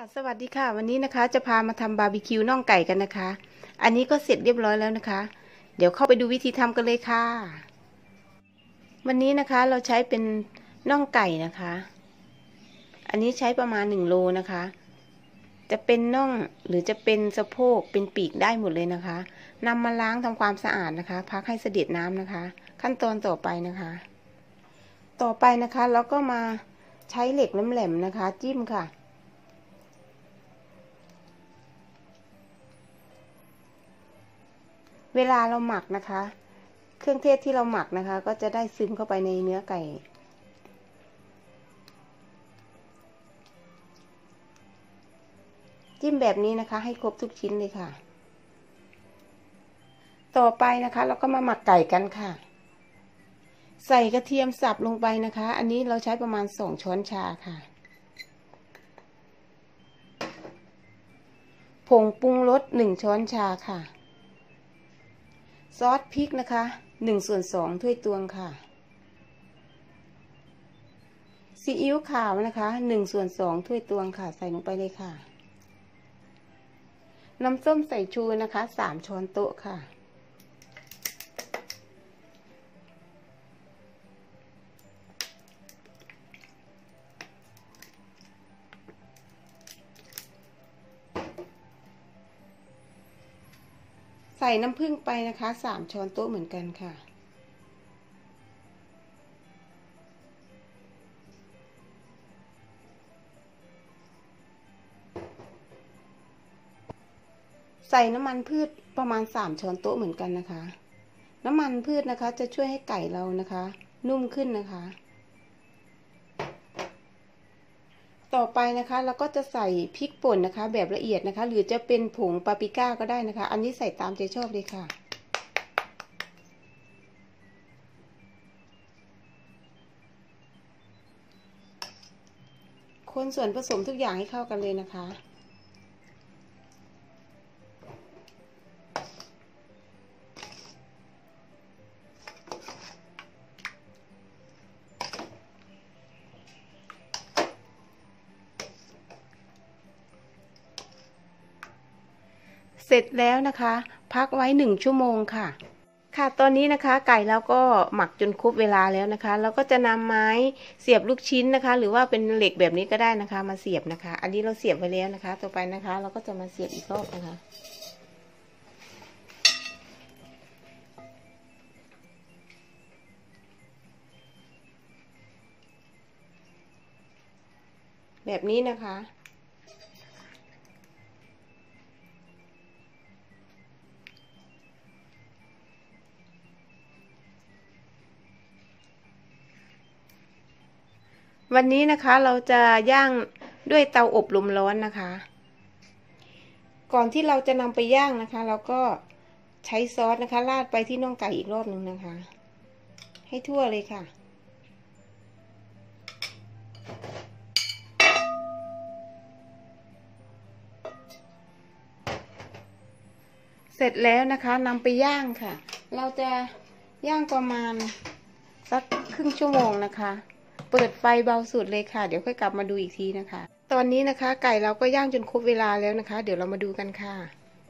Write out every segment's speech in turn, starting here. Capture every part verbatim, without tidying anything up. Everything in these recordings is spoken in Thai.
สวัสดีค่ะวันนี้นะคะจะพามาทำบาร์บีคิวน่องไก่กันนะคะอันนี้ก็เสร็จเรียบร้อยแล้วนะคะเดี๋ยวเข้าไปดูวิธีทำกันเลยค่ะวันนี้นะคะเราใช้เป็นน่องไก่นะคะอันนี้ใช้ประมาณหนึ่งโลนะคะจะเป็นน่องหรือจะเป็นสะโพกเป็นปีกได้หมดเลยนะคะนำมาล้างทำความสะอาดนะคะพักให้เสด็จน้ำนะคะขั้นตอนต่อไปนะคะต่อไปนะคะเราก็มาใช้เหล็กแหลมๆนะคะจิ้มค่ะเวลาเราหมักนะคะเครื่องเทศที่เราหมักนะคะก็จะได้ซึมเข้าไปในเนื้อไก่จิ้มแบบนี้นะคะให้ครบทุกชิ้นเลยค่ะต่อไปนะคะเราก็มาหมักไก่กันค่ะใส่กระเทียมสับลงไปนะคะอันนี้เราใช้ประมาณสองช้อนชาค่ะผงปรุงรสหนึ่งช้อนชาค่ะซอสพริกนะคะหนึ่งส่วนสองถ้วยตวงค่ะซีอิ๊วขาวนะคะหนึ่งส่วนสองถ้วยตวงค่ะใส่ลงไปเลยค่ะน้ำส้มสายชูนะคะสามช้อนโต๊ะค่ะใส่น้ำผึ้งไปนะคะสามช้อนโต๊ะเหมือนกันค่ะใส่น้ำมันพืชประมาณสามช้อนโต๊ะเหมือนกันนะคะน้ำมันพืชนะคะจะช่วยให้ไก่เรานะคะนุ่มขึ้นนะคะต่อไปนะคะเราก็จะใส่พริกป่นนะคะแบบละเอียดนะคะหรือจะเป็นผงปาปริก้าก็ได้นะคะอันนี้ใส่ตามใจชอบเลยค่ะคนส่วนผสมทุกอย่างให้เข้ากันเลยนะคะเสร็จแล้วนะคะพักไว้หนึ่งชั่วโมงค่ะค่ะตอนนี้นะคะไก่เราก็หมักจนครบเวลาแล้วนะคะเราก็จะนำไม้เสียบลูกชิ้นนะคะหรือว่าเป็นเหล็กแบบนี้ก็ได้นะคะมาเสียบนะคะอันนี้เราเสียบไว้แล้วนะคะต่อไปนะคะเราก็จะมาเสียบอีกรอบนะคะแบบนี้นะคะวันนี้นะคะเราจะย่างด้วยเตาอบลมร้อนนะคะก่อนที่เราจะนำไปย่างนะคะเราก็ใช้ซอสนะคะราดไปที่น่องไก่อีกรอบหนึ่งนะคะให้ทั่วเลยค่ะเสร็จแล้วนะคะนำไปย่างค่ะเราจะย่างประมาณสักครึ่งชั่วโมงนะคะเปิดไฟเบาสุดเลยค่ะเดี๋ยวค่อยกลับมาดูอีกทีนะคะตอนนี้นะคะไก่เราก็ย่างจนครบเวลาแล้วนะคะเดี๋ยวเรามาดูกันค่ะ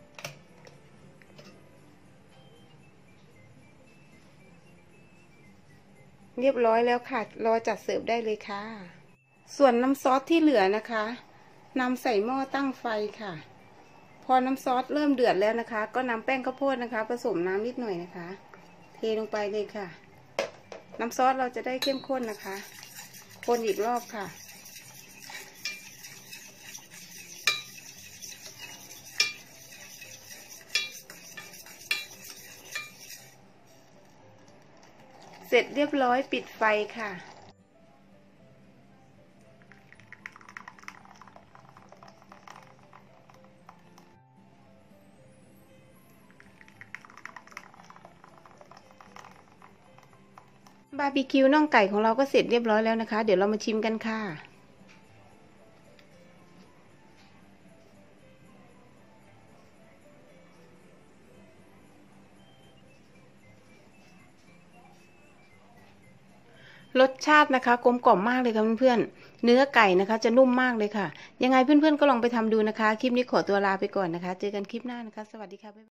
เรียบร้อยแล้วค่ะรอจัดเสิร์ฟได้เลยค่ะส่วนน้ำซอสที่เหลือนะคะนำใส่หม้อตั้งไฟค่ะพอน้ำซอสเริ่มเดือดแล้วนะคะก็นำแป้งข้าวโพดนะคะผสมน้ำนิดหน่อยนะคะเทลงไปเลยค่ะน้ำซอสเราจะได้เข้มข้นนะคะคนอีกรอบค่ะเสร็จเรียบร้อยปิดไฟค่ะบาร์บีคิวน่องไก่ของเราก็เสร็จเรียบร้อยแล้วนะคะเดี๋ยวเรามาชิมกันค่ะรรสชาตินะคะกลมกล่อมมากเลยค่ะเพื่อนๆเนื้อไก่นะคะจะนุ่มมากเลยค่ะยังไงเพื่อนๆก็ลองไปทำดูนะคะคลิปนี้ขอตัวลาไปก่อนนะคะเจอกันคลิปหน้านะคะสวัสดีค่ะ